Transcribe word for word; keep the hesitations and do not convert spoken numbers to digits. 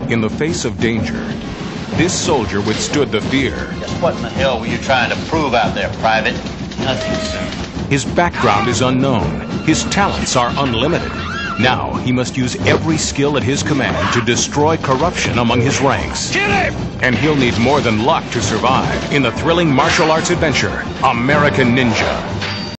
In the face of danger, this soldier withstood the fear. Just what in the hell were you trying to prove out there, Private? Nothing, sir. His background is unknown. His talents are unlimited. Now he must use every skill at his command to destroy corruption among his ranks. Get him! And he'll need more than luck to survive in the thrilling martial arts adventure, American Ninja.